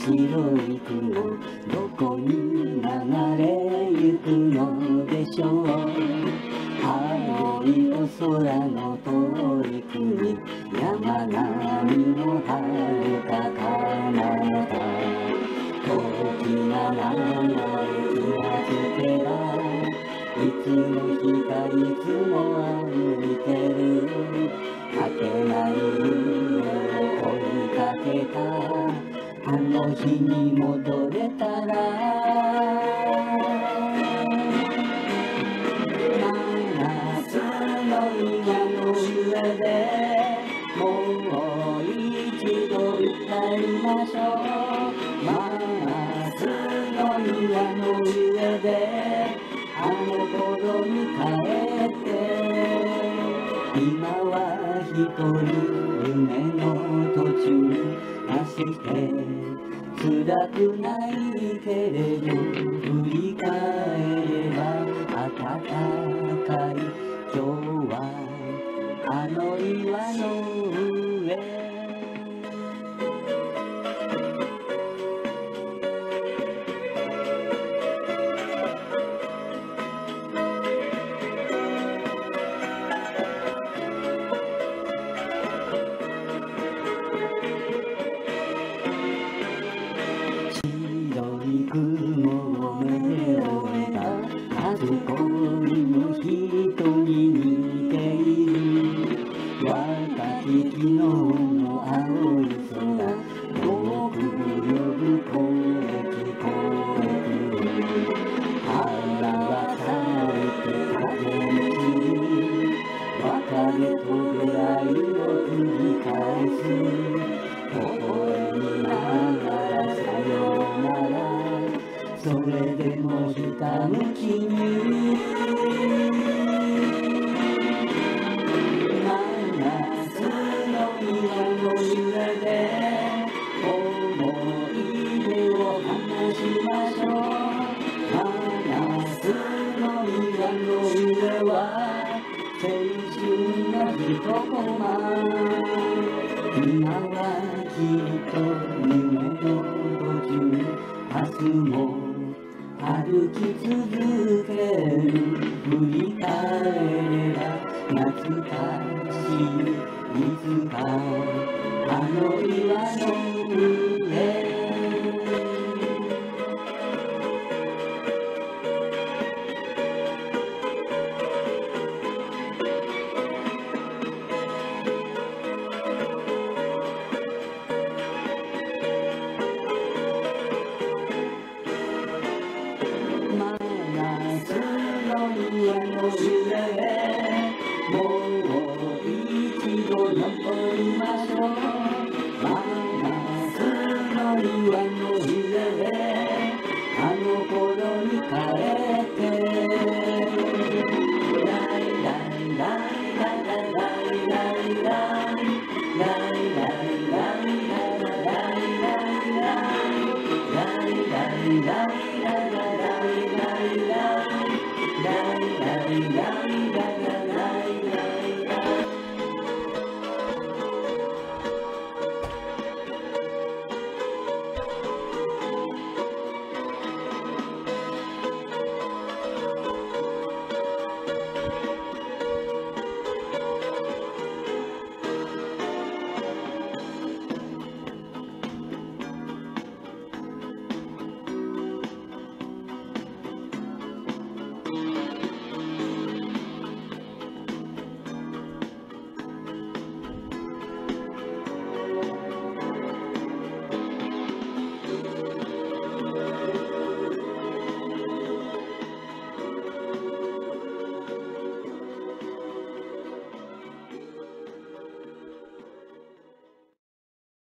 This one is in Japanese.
白い雲どこに流れゆくのでしょう。青いお空の遠い国山並みの遥か彼方、時が流れ気がつけばいつの日かいつも歩いてる果てない夢を追いかけたあの日に戻れたら真夏の岩の上でもう一度歌いましょう。真夏の岩の上であの頃に帰って今は一人夢の途中なして辛くないけれど振り返れば暖かい今日はあの岩の上雲を目で追えばあそこにも人に似ている若き昨日の青い空遠く呼ぶ声聞こえて腹は咲いて風に散り別れと出会いを繰り返す微笑みながらさよならそれでもひたむきに真夏の岩の上で思い出を話しましょう。真夏の岩の上は青春の一コマ今はきっと夢の途中明日も歩き続ける振り返れば懐かしいいつかあの岩の上岩の上へもう一度登りましょう。真夏の岩の上へあの頃に帰